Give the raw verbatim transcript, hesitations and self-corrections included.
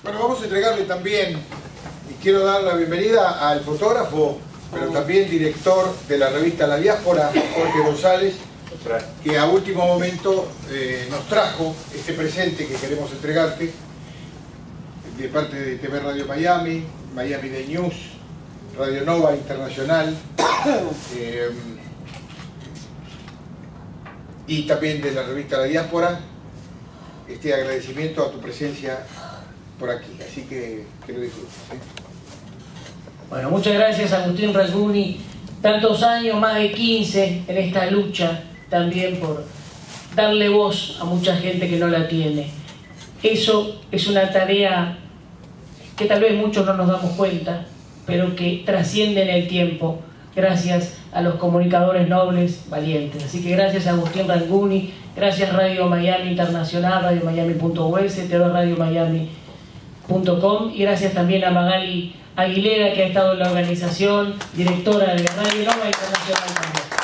Bueno, vamos a entregarle también, y quiero dar la bienvenida al fotógrafo, pero también director de la revista La Diáspora, Jorge González, que a último momento eh, nos trajo este presente que queremos entregarte de parte de T V Radio Miami, Miami Day News, Radio Nova Internacional eh, y también de la revista La Diáspora, este agradecimiento a tu presencia por aquí, así que que lo disfrutes, ¿sí? Bueno, muchas gracias Agustín Rasguni, tantos años, más de quince en esta lucha también por darle voz a mucha gente que no la tiene. Eso es una tarea que tal vez muchos no nos damos cuenta, pero que trasciende en el tiempo gracias a los comunicadores nobles, valientes. Así que gracias a Agustín Rasguni, gracias Radio Miami Internacional, radio miami punto u s, T V radio miami punto com, y gracias también a Magali Aguilera, que ha estado en la organización, directora de Radio Nova Internacional también.